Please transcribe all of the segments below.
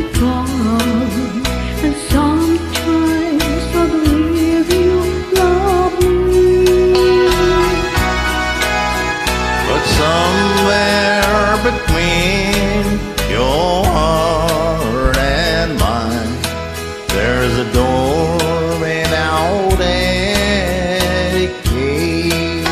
gone, and sometimes I believe you love me. But somewhere between your heart and mine, there's a door without any key.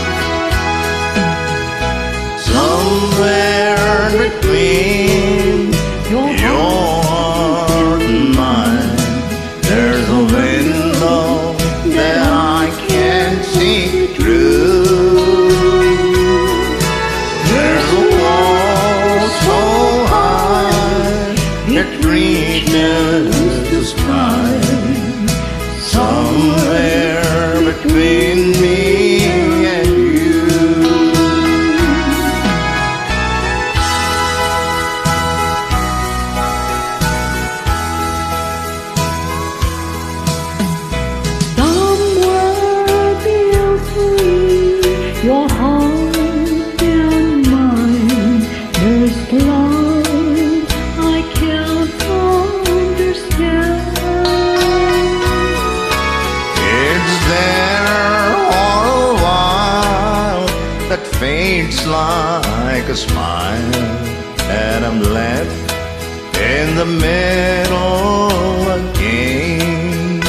Somewhere between your heart and mine, there's a window that I can't see through. There's a wall so high it reaches the sky. Somewhere between me and you. Somewhere between your heart and mine, there's love I can't understand. It's there all a while that fades like a smile, and I'm left in the middle again.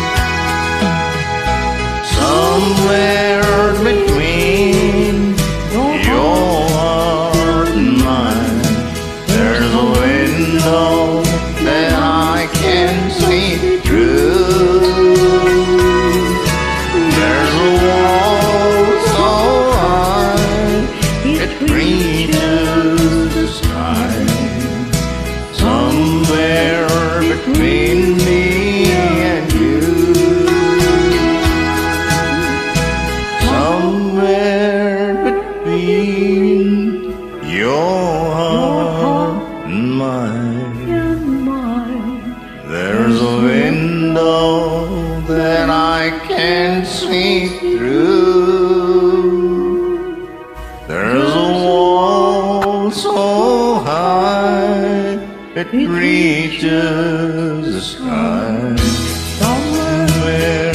Somewhere between your heart and mine, there's a window that I can see through. There's a wall so high it reaches the sky. Somewhere between me and you. Somewhere between your heart and mine, there's a window that I can see through. There's a wall so high it reaches the sky. Somewhere